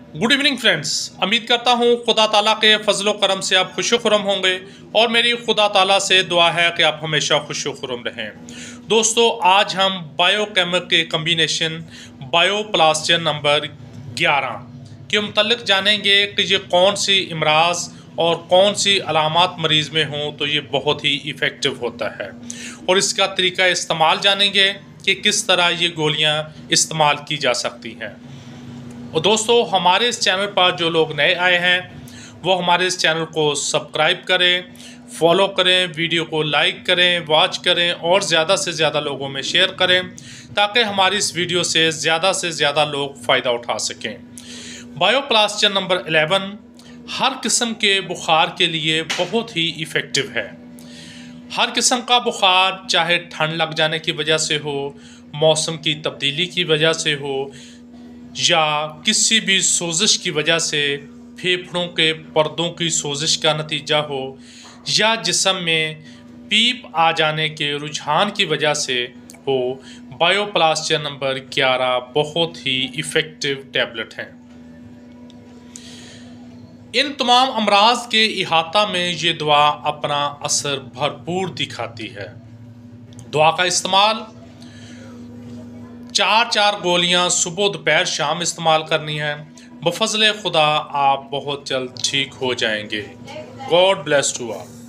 Good evening friends. उम्मीद करता हूँ खुदा ताला के फजलो करम से आप खुश खुरम होंगे और मेरी खुदा ताला से दुआ है कि आप हमेशा खुश खुरम रहें। दोस्तों, आज हम बायोकेमिक के कम्बिनेशन बायोप्लास्टियन नंबर 11 के मुतल्लिक जानेंगे कि ये कौन सी इमराज और कौन सी अलामात मरीज़ में हों तो ये बहुत ही इफ़ेक्टिव होता है, और इसका तरीका इस्तेमाल जानेंगे कि किस तरह ये गोलियाँ इस्तेमाल की जा सकती हैं। और दोस्तों, हमारे इस चैनल पर जो लोग नए आए हैं वो हमारे इस चैनल को सब्सक्राइब करें, फॉलो करें, वीडियो को लाइक करें, वॉच करें और ज़्यादा से ज़्यादा लोगों में शेयर करें ताकि हमारी इस वीडियो से ज़्यादा लोग फ़ायदा उठा सकें। बायोप्लास्टियन नंबर 11 हर किस्म के बुखार के लिए बहुत ही इफ़ेक्टिव है। हर किस्म का बुखार, चाहे ठंड लग जाने की वजह से हो, मौसम की तब्दीली की वजह से हो, या किसी भी सोजिश की वजह से, फेफड़ों के पर्दों की सोजिश का नतीजा हो, या जिस्म में पीप आ जाने के रुझान की वजह से हो, बायोप्लास्टियन नंबर 11 बहुत ही इफ़ेक्टिव टैबलेट हैं। इन तमाम अमराज के इहाता में ये दवा अपना असर भरपूर दिखाती है। दवा का इस्तेमाल 4 गोलियां सुबह दोपहर शाम इस्तेमाल करनी है। बफज़ल खुदा आप बहुत जल्द ठीक हो जाएंगे। God bless to all.